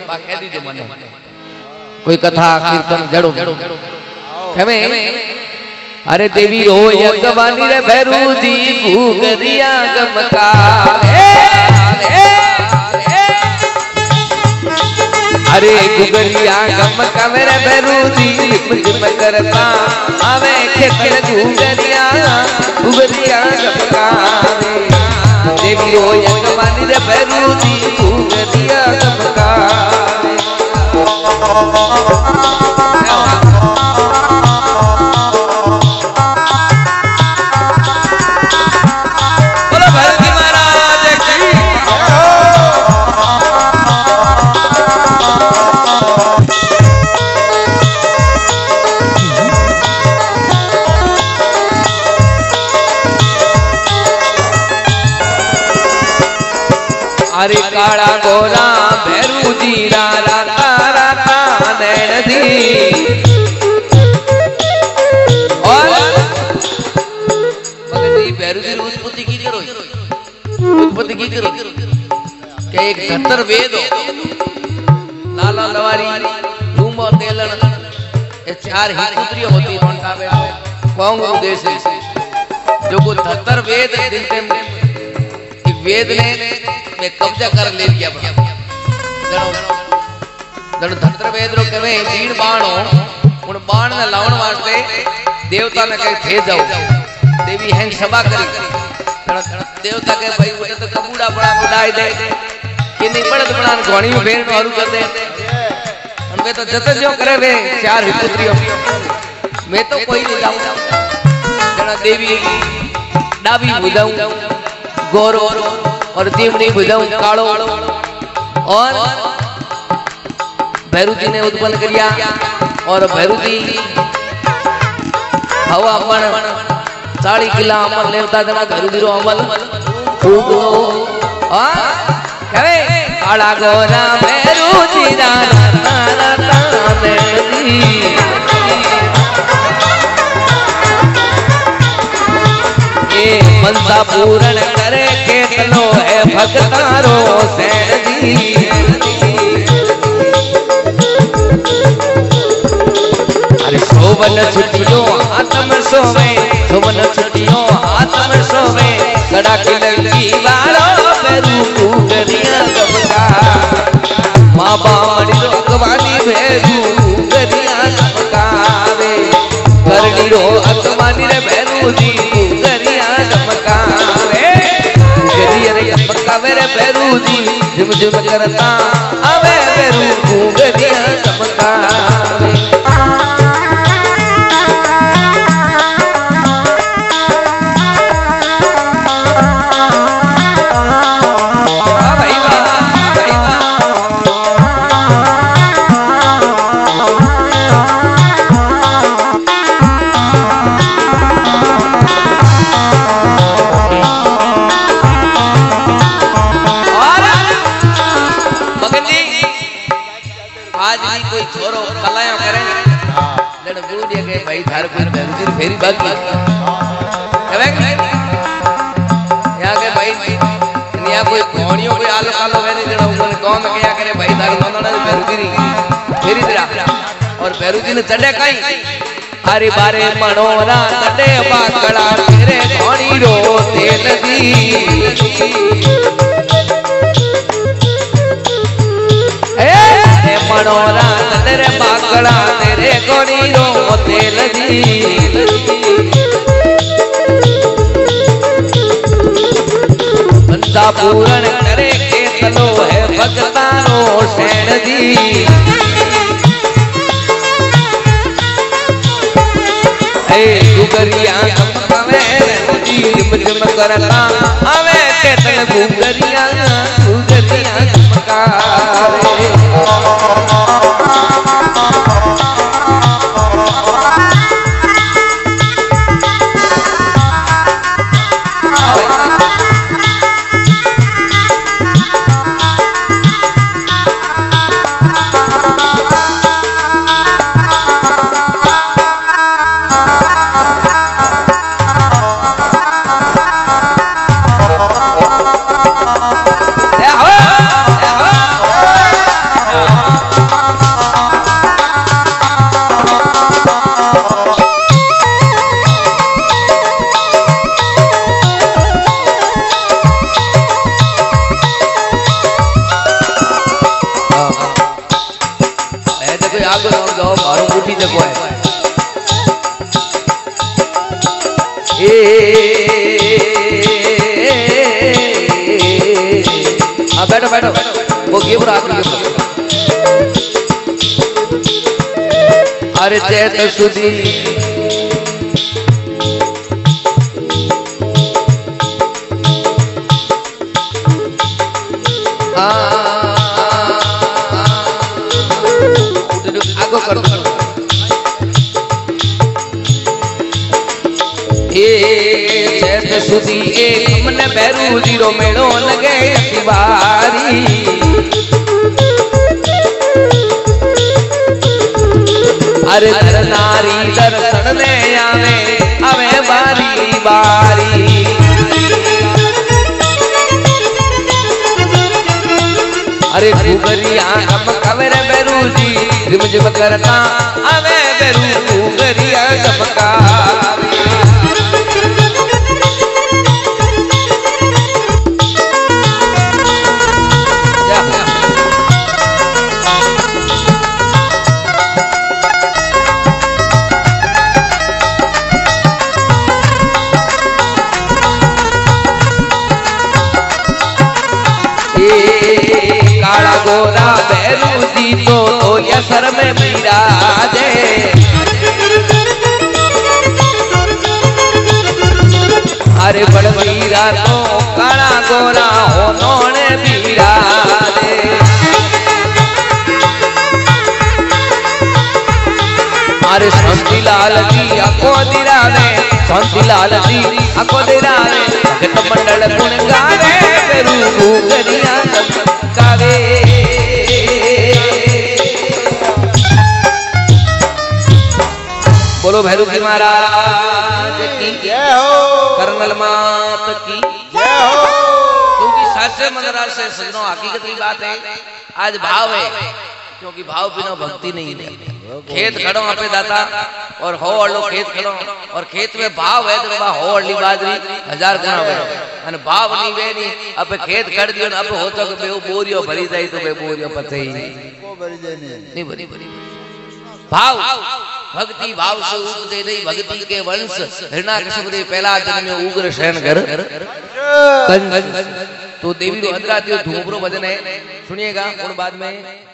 बा कह दीजिए मने कोई कथा कीर्तन जड़ो खमे अरे देवी हो यज्ञवानी रे भैरू जी भूगरिया गमका अरे गुगरिया गमका मेरे भैरू जी जिम करता आवे खेल गुगरिया गुगरिया गमका देवी हो यज्ञवानी रे भैरू जी भूगरिया गमका अरे काला गोरा भैरू जी रारा तारा नैन दी और मगर जी भैरू जी उत्पत्ति की करो क्या एक धतर वेद हो लाला लवारी धूम और तेलन ये चार ही पुत्रियां होती रोंटा में कौन उद्देश्य जो को धतर वेद दिलते वेद ने में कब्जा कर ले लिया जनो जनो धत्र वेद रो कहे तीन बाण हो उन बाण ने लावण वास्ते देवता ने कहे थे जाओ देवी हैं सभा करी देवता के भाई वो तो कबूड़ा बड़ा बुढ़ाई दे कि नहीं पड़त बड़ा घोड़ी में फेर मारू कर दे उनमें तो जत जो करे वे चार ही पुत्रियों मैं तो कोई नहीं जाऊं जना देवी डाबी बुझाऊं गोरो और दीवनी बुझाऊं कालो और भैरू जी ने उत्पन्न किया और भैरू जी हवा अपन 40 किला अमल लेवता जना भैरू जी रो अमल खूब कहे काला गोरा भैरू जी रारा तारा नैनी ए मनसा पूर्ण करे के तलो है भक्तारो सैन दी अरे सोवन छुट्टियों आत्म सोवे सोवन छुट्टियों आत्म सोवे कड़ा की लड़की वालो भैरू गुगरिया गमका माँ बामड़ी रोकवानी भैरू गुगरिया गमका वे करनी रो अकवानी रे भैरू जी गुगरिया गमका वे गुगरिया रे गमका मेरे भैरू जी झुम झुम करता आवे भैरू गुगरिया गमका वे फेरी बाकी यहाँ के भाई यहाँ कोई घोड़ियों कोई आलो आलो है नहीं जरा उन्होंने कौन क्या करे भाई दारू नौना ने भैरूजी फेरी तेरा और भैरूजी ने चढ़े कहीं हरी बारे मनोरा चढ़े बाकड़ा तेरे घोड़ी रो तेल दी मनोरा तेरे बाकड़ा तेरे घोड़ी रो तेल दी मनसा पूर्ण करे के तलो है भक्तारो सैन दी ए गुगरिया गमका मेरे झिम झिम करता आवे के तन गुगरिया गुगरिया गमका भी जगह है। बैठो बैठो वो गिब्र आकर अरे चैत सुधी आगो कर चैत सुधी एक मन बैरू जीरो मेड़ो लगे दीवारी अरे नर नारी दर्शन ले आवे आवे बारी बारी अरे घुघरिया हम कवर बैरू जी रिमझिम करता आवे बैरू घुघरिया चमका काला गोरा बैरू जी तो तोलिया सर में बिराजे अरे बड़वीरा तो काला गोरा होनोने बिराजे अरे शांति लाल जी अको दिरावे शांति लाल जी अको दिरावे भगत मंडल गुण गावे बैरू घुघरिया चमकावे बोलो भैरू की महाराज की जय हो कर्नल मात की जय हो। क्योंकि शास्त्र मंगराज से सजनों हकीकत की बात है आज भाव है क्योंकि भाव बिना भक्ति नहीं है। खेत खड़ो आपे दाता और हो अड़ो खेत खड़ो और खेत में भाव है तो हो अड़ली बाजरी 1000 गुना बढ़ो अने भाव नहीं वे नहीं अब खेत खड़ दियो अब हो तो बे बोरियो भरी जाई तो बे बोरियो पते ही को भरी जाए नहीं भरी भरी भाव भक्ति भाव से उपदे नहीं भक्ति के वंश हिरण्यकश्यप दे पहला जन्म में उग्र शयन कर तो देवी रो अंदराती धूमरो भजन है सुनिएगा और बाद में